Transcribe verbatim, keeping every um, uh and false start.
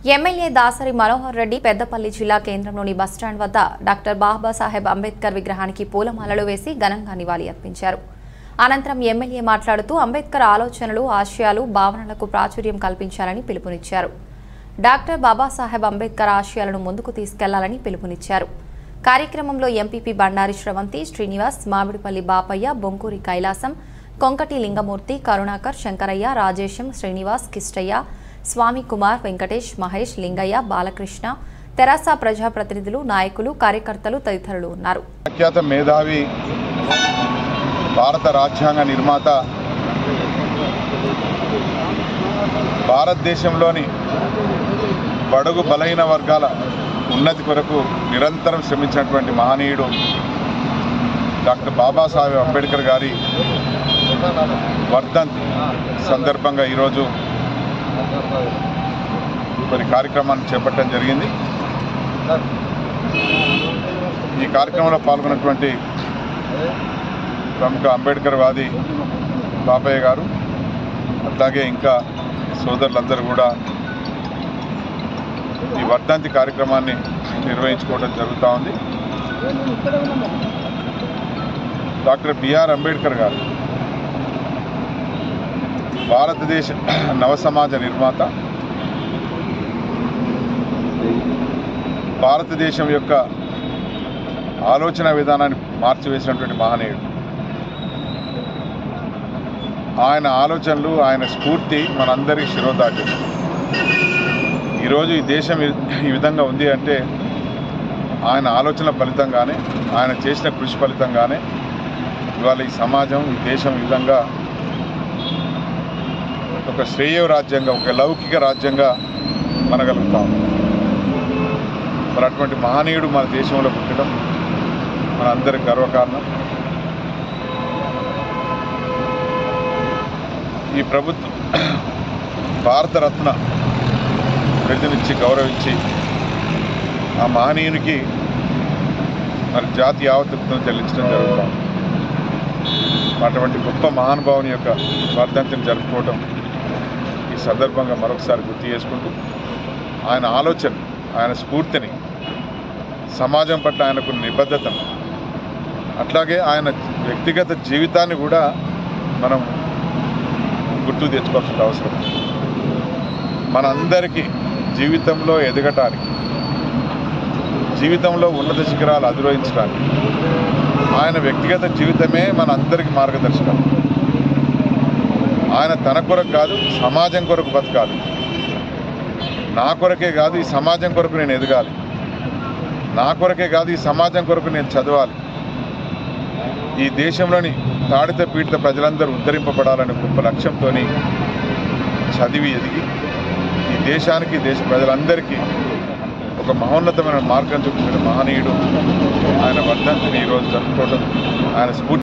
MLA Dasari Manohar Reddy Peddapalli జిల్లా కేంద్రంలోని bus stand వద్ద డాక్టర్ బాబాసాహెబ్ అంబేద్కర్ విగ్రహానికి పూలమాలలు వేసి ఘనంగా నివాళి అర్పించారు. అనంతరం ఎమ్మెల్యే మాట్లాడుతూ అంబేద్కర్ ఆలోచనలు, ఆశయాలు, భావనలకు ప్రాచుర్యం కల్పించాలని పిలుపునిచ్చారు. డాక్టర్ బాబాసాహెబ్ అంబేద్కర్ ఆశయాలను ముందుకు తీసుకెళ్లాలని పిలుపునిచ్చారు. కార్యక్రమంలో ఎంపీపీ బండారి శ్రవంతి, శ్రీనివాస్, మామిడిపల్లి బాపయ్య, బొంకూరి కైలాసం, కొంకటి లింగమూర్తి, కరుణాకర్, శంకరయ్య, రాజేశం, శ్రీనివాస్, కిష్టయ్య, స్వామి కుమార్, వెంకటేష్, మహేష్, లింగయ్య, బాలకృష్ణ, తెరాస ప్రజాప్రతినిధులు, నాయకులు, కార్యకర్తలు తదితరులు ఉన్నారు. ప్రఖ్యాత మేధావి, భారత రాజ్యాంగ నిర్మాత, భారతదేశంలోని బడుగు బలహీన వర్గాల ఉన్నతి కొరకు నిరంతరం శ్రమించినటువంటి మహనీయుడు డాక్టర్ బాబాసాహెబ్ అంబేద్కర్ గారి వర్ధంతి సందర్భంగా ఈరోజు కొన్ని కార్యక్రమాన్ని చేపట్టడం జరిగింది. ఈ కార్యక్రమంలో పాల్గొన్నటువంటి ప్రముఖ అంబేద్కర్ వాది బాపయ్య గారు, అట్లాగే ఇంకా సోదరులందరూ కూడా ఈ వర్ధంతి కార్యక్రమాన్ని నిర్వహించుకోవడం జరుగుతూ ఉంది. డాక్టర్ బిఆర్ అంబేద్కర్ గారు భారతదేశ నవసమాజ నిర్మాత, భారతదేశం యొక్క ఆలోచన విధానాన్ని మార్చివేసినటువంటి మహనీయుడు. ఆయన ఆలోచనలు, ఆయన స్ఫూర్తి మనందరికీ శిరోధార్యం. ఈరోజు ఈ దేశం ఈ విధంగా ఉంది అంటే ఆయన ఆలోచన ఫలితంగానే, ఆయన చేసిన కృషి ఫలితంగానే ఇవాళ ఈ సమాజం, ఈ దేశం ఈ విధంగా ఒక శ్రేయ రాజ్యంగా, ఒక లౌకిక రాజ్యంగా మనగలుగుతాం. మరి అటువంటి మహనీయుడు మన దేశంలో పుట్టడం మన అందరికి గర్వకారణం. ఈ ప్రభుత్వం భారతరత్న బిరుదునిచ్చి గౌరవించి ఆ మహనీయునికి మరి జాతి యావత్తు చెల్లించడం జరుగుతాం. అటువంటి గొప్ప మహానుభావుని యొక్క వర్ధంతిని జరుపుకోవటం ఈ సందర్భంగా మరొకసారి గుర్తు చేసుకుంటూ ఆయన ఆలోచన, ఆయన స్ఫూర్తిని, సమాజం పట్ల ఆయనకున్న నిబద్ధతను, అట్లాగే ఆయన వ్యక్తిగత జీవితాన్ని కూడా మనం గుర్తు తెచ్చుకోవాల్సిన అవసరం. మనందరికీ జీవితంలో ఎదగటానికి, జీవితంలో ఉన్నత శిఖరాలు అధిరోహించడానికి ఆయన వ్యక్తిగత జీవితమే మన అందరికీ మార్గదర్శకం. ఆయన తన కొరకు కాదు, సమాజం కొరకు బతకాలి. నా కొరకే కాదు, ఈ సమాజం కొరకు నేను ఎదగాలి. నా కొరకే కాదు, ఈ సమాజం కొరకు నేను చదవాలి. ఈ దేశంలోని తాడిత పీడిత ప్రజలందరూ ఉద్ధరింపబడాలనే గొప్ప లక్ష్యంతో చదివి ఎదిగి ఈ దేశానికి, దేశ ప్రజలందరికీ ఒక మహోన్నతమైన మార్గం చూపించిన మహనీయుడు ఆయన వర్ధంతిని ఈరోజు జరుపుకోవడం, ఆయన స్ఫూర్తి